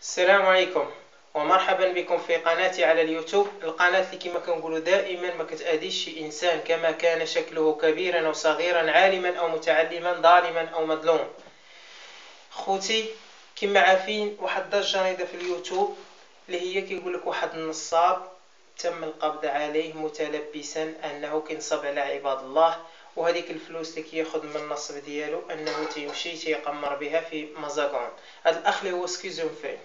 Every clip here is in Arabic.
السلام عليكم ومرحبا بكم في قناتي على اليوتيوب. القناة اللي كما كنقولوا دائما ما كتأذيش شي انسان كما كان شكله كبيرا او صغيرا، عالما او متعلما، ظالما او مظلوم. خوتي كما عارفين واحد الضجه نايضه في اليوتيوب اللي هي كيقول لك واحد النصاب تم القبض عليه متلبسا انه كينصب على عباد الله، وهذيك الفلوس اللي كياخذ من النصب ديالو انه تيمشي تيقمر بها في مزاغون. هذا الاخ اللي هو سكيزوفرين.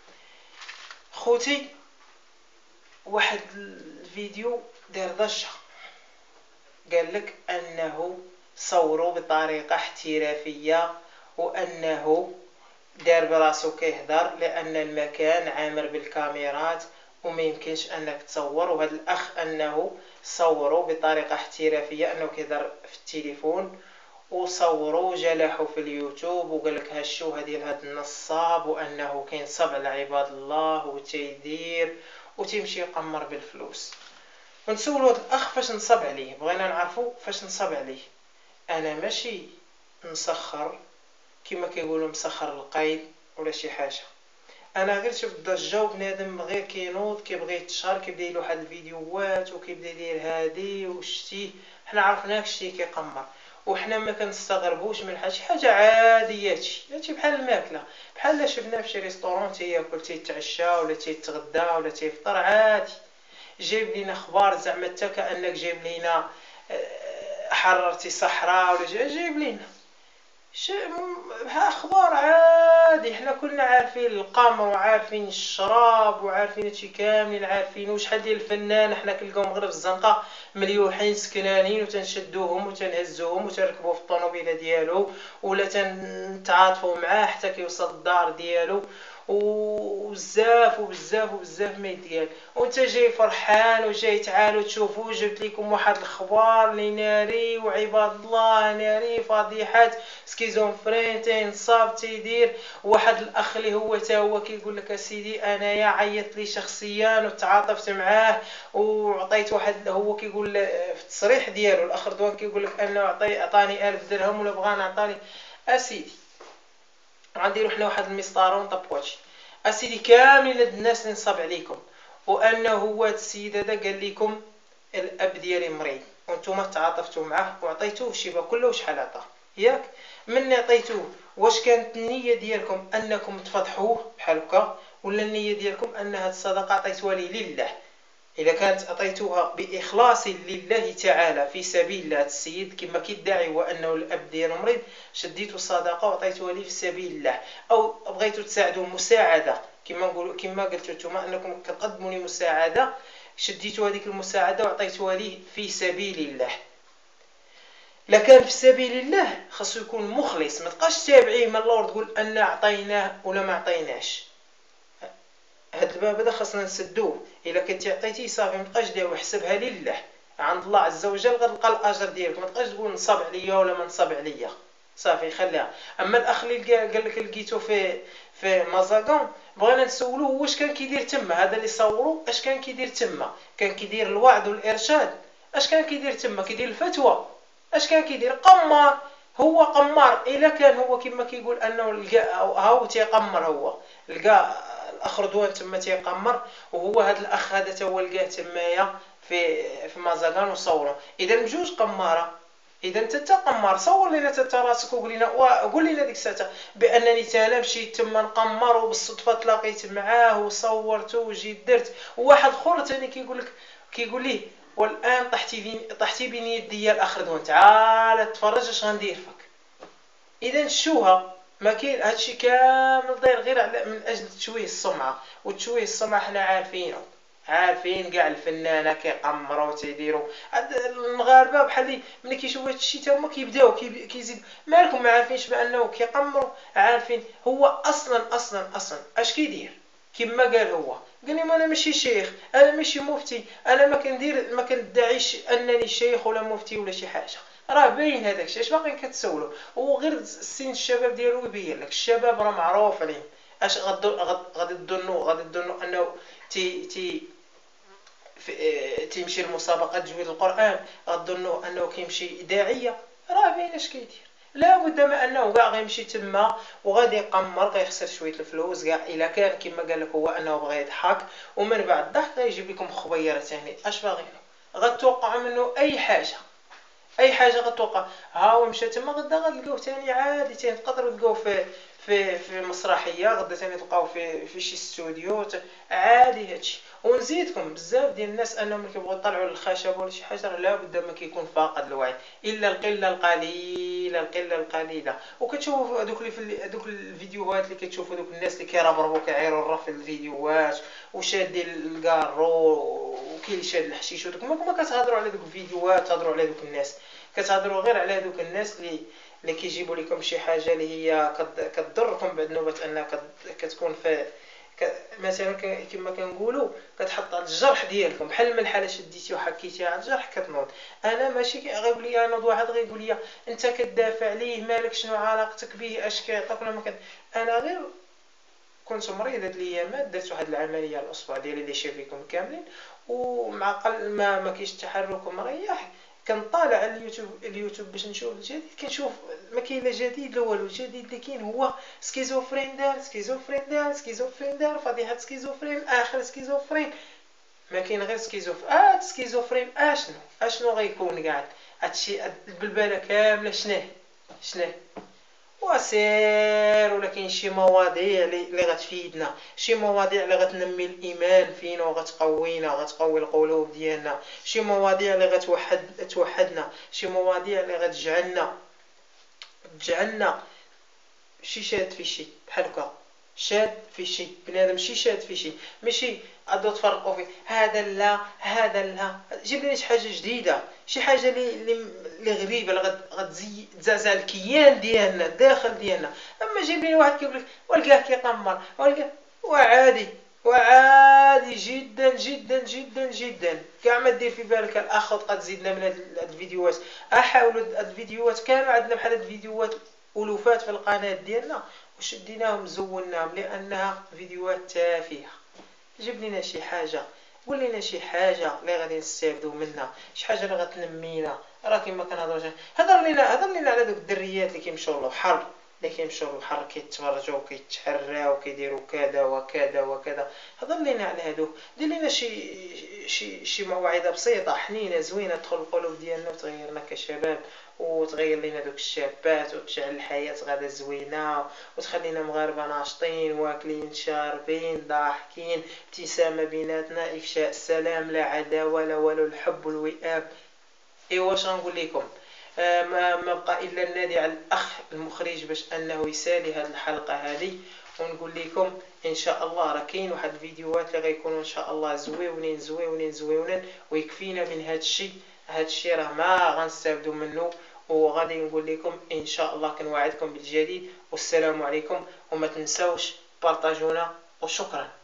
خوتي واحد الفيديو دار ضجه، قال لك انه صوروا بطريقه احترافيه وانه دار براسو كيهضر لان المكان عامر بالكاميرات وما يمكنش انك تصور. وهذا الاخ انه صوروا بطريقه احترافيه انه كيهضر في التليفون وصوروا جلحوا في اليوتيوب وقال لك هالشوهه ديال هذا النصاب وانه كينصب على عباد الله وتيدير وتيمشي يقمر بالفلوس. ونسولوا هذا الاخ فاش نصب عليه، بغينا نعرفوا فاش نصب عليه. انا ماشي مسخر كما كيقولوا مسخر القيد ولا شي حاجه، انا غير شفت ضجه وبنادم غير كينوض كيبغي يتشهر كيبدا يدير واحد الفيديوهات وكيبدا يدير هادي وشتي. حنا عرفناك شتي كيقمر وحنا ما كنستغربوش من شي حاجه عاديه، هادشي بحال الماكله، بحال شفنا في شي ريستورون تياكل تيتعشى ولا تيتغدى ولا تيفطر عادي. جايب لينا اخبار زعما حتى كانك جايب لينا حررتي صحراء ولا جايب لينا اخبار عادي. حنا كلنا عارفين القمر وعارفين الشراب وعارفين هادشي كاملين عارفين. وشحال ديال الفنان حنا كنلقاهم غير في الزنقه مليوحين سكنانين وتنشدوهم وتنهزوهم وتركبوا في الطوموبيله ديالو ولا تنتعاطفوا معاه حتى كيوصل للدار ديالو وبزاف وبزاف وبزاف ما يتقال. وانت جاي فرحان وجاي تعالوا تشوفوا جبت لكم واحد الاخبار اللي ناري وعباد الله ناري فضيحات سكيزوفرين تينصاب تيدير. واحد الاخ اللي هو تا هو كيقول لك اسيدي انايا عيطت لي شخصيا وتعاطفت معاه وعطيت واحد، هو كيقول في التصريح ديالو الاخ رضوان كيقول لك انه عطاني 1000 درهم ولا بغانا عطاني. اسيدي غنديروا حنا واحد المسطره ونطبقوهادشي. اسيدي كاملين هاد الناس اللي نصاب عليكم وانه هو هاد السيد هذا قال لكم الاب ديالي مريض وانتم تعاطفتوا معاه وعطيتوه الشبه كله وشحال عطاه ياك. من عطيتوه واش كانت النيه ديالكم انكم تفضحوه بحال هكا ولا النيه ديالكم ان هاد الصدقه عطيتوها لله؟ اذا كانت عطيتوها باخلاص لله تعالى في سبيل الله، السيد كما كيدعي هو انه الاب ديالو مريض شديتوا الصدقه وعطيتوها ليه في سبيل الله، او بغيتوا تساعدوا مساعده كما نقولوا كما قلتوا نتوما انكم كتقدموا لي مساعده شديتوا هذيك المساعده وعطيتوها ليه في سبيل الله. لكان في سبيل الله خاصو يكون مخلص، ما تبقاش تابعيه من اللور تقول ان عطيناه ولا ما عطيناش. هاد الباب هذا خاصنا نسدوه. الا كنتي عطيتيه صافي ما تبقاش دير وحسبها لله عند الله عز وجل غتلقى الاجر ديالك. ما تبقاش تقول نصب عليا ولا ما نصب عليا، صافي خليها. اما الاخ اللي قال لك لقيتو في مزاغون بغينا نسولوه واش كان كيدير تما. هذا اللي صوروا اش كان كيدير تما؟ كان كيدير الوعظ والارشاد؟ اش كان كيدير تما؟ كيدير الفتوى؟ اش كان كيدير؟ قمار. هو قمار. الا كان هو كما كيقول انه لقى هاو تيقمر، هو لقى الاخ رضوان تما تيقمر وهو هذا الاخ هذا تا هو لقاه تمايا في مازاغان وصوره. اذا بجوج قماره. اذا انت تقمر صور لنا انت راسك وقول لنا وقول لنا ديك الساعه بانني انا مشيت تما نقمر وبالصدفه تلاقيت معاه وصورته وجيت درت. وواحد اخر ثاني كيقول ليه والان طحتي بين يدي الاخ رضوان تعال تفرج اش غندير فيك. اذا الشوهه ما كاين هادشي كامل داير غير من اجل تشويه السمعه. وتشويه السمعه حنا عارفين كاع الفنانه كيقمروا تيديروا. المغاربه بحال ملي كيشوفوا هادشي تا هما كيبداو كيزيد مالكم ما عارفينش بانه كيقمروا. عارفين هو اصلا اش كيدير. كما قال هو قال لي ما انا ماشي شيخ انا ماشي مفتي انا ما كندعيش انني شيخ ولا مفتي ولا شي حاجه. راه باين هذاك الشيء اش باقيين كتسولوا. وغير سن الشباب ديالو يبين لك الشباب راه معروف عليهم. اش غادي تظنوا انه تيمشي لمسابقه تجويد القران؟ غتظنوا انه كيمشي داعيه؟ راه باين اش كيدير. لابد ما انه كاع غيمشي تما وغادي يقمر، غيخسر شويه الفلوس كاع الا كان كما قال لك هو انه بغى يضحك، ومن بعد الضحك غيجيب لكم خبيره ثاني. اش باغي غتوقعوا منه اي حاجه، اي حاجه غتوقع. ها هو مشى تما، غدا غتلقاوه ثاني عادي، ثاني تقدروا تلقاوه في مسرحيه، غدا ثاني تلقاوه في شي استوديو عادي هادشي. ونزيدكم بزاف ديال الناس انهم ملي كيبغيو يطلعوا للخشب ولا شي حاجه لابد ما كيكون فاقد الوعي، الا القله القليله، القله القليله. وكتشوفوا هذوك الفيديوهات اللي كتشوفوا دوك الناس اللي كيربربوا كيعيروا الرا في الفيديوهات وشادين الكارو وكاين اللي شاد الحشيش، ودوك ما كتهضروا على دوك الفيديوهات، تهضروا على دوك الناس، كتهضروا غير على دوك الناس اللي كيجيبوا لكم شي حاجه اللي هي كتضركم بعد نوبه، انها كتكون في مثلا كما كنقولوا كتحط على الجرح ديالكم، بحال من الحاله شديتي وحكيتي على الجرح كتنوض. انا ماشي غيقول لي نوض واحد غيقول لي انت كتدافع ليه، مالك شنو علاقتك به، اش كيعطيك ولا ما انا غير كنت مريض هاد الايامات، درت واحد العمليه على الاصبع ديالي اللي شافيكم كاملين، ومع قل ما كاينش تحرك ومريح، كنطالع على اليوتيوب باش نشوف الجديد، كنشوف ما كاين لا جديد لا والو. الجديد اللي كاين هو سكيزوفرين دار، سكيزوفرين دار، سكيزوفرين دار، فضيحه سكيزوفرين، اخر سكيزوفرين. ما كاين غير سكيزوفرين. اشنو غيكون كاع هادشي البلبله كامله؟ شناه وسير. ولا كاين شي مواضيع اللي غتفيدنا، شي مواضيع اللي غتنمي الايمان فينا وغتقوينا، غتقوي القلوب ديالنا، شي مواضيع اللي توحدنا، شي مواضيع اللي تجعلنا شي شاد في شي، بحال هكا شاد في شي بنادم، شي شاد في شي، ماشي غادو تفرقوا فيه هذا لا هذا لا. جيب لي شي حاجه جديده، شي حاجه اللي غريبه، اللي تزعزع الكيان ديالنا الداخل ديالنا. اما جيب لي واحد كيقول لك والقاه كيقمر وعادي، وعادي جدا جدا جدا جدا. كاع ما دير في بالك الاخ تبقى تزيدنا من هاد الفيديوهات. احاولوا هاد الفيديوهات كانوا عندنا بحال هاد الفيديوهات الوفات في القناه ديالنا وشديناهم زولناهم لانها فيديوهات تافهه. جيب لنا شي حاجه، قول لنا شي حاجه اللي غادي نستافدوا منها، شي حاجه اللي غتنمينا. راه كيما كنهضروا هضر لنا على دوك الدريات اللي كيمشيو للبحر، كيتفرجوا وكيتحراو وكيديروا كذا وكذا وكذا. هضر لنا على هادوك، دير لنا شي موعظه بسيطه حنينه زوينه تدخل القلوب ديالنا وتغيرنا كشباب، وتغير لنا دوك الشابات وتجعل الحياه غادا زوينه، وتخلينا مغاربه ناشطين واكلين شاربين ضاحكين، ابتسامه بيناتنا، افشاء السلام، لا عداوه لا والو، الحب والوئام. ايوا واش غنقول لكم؟ ما بقى الا النادي على الاخ المخرج باش انه يسالي هذه الحلقه هذه، ونقول لكم ان شاء الله راه كاين واحد الفيديوهات اللي غيكونوا ان شاء الله زويونين ويكفينا من هذا الشيء راه ما غنستافدوا منه. وغادي نقول لكم ان شاء الله كنوعدكم بالجديد، والسلام عليكم، وما تنساوش بارطاجونا، وشكرا.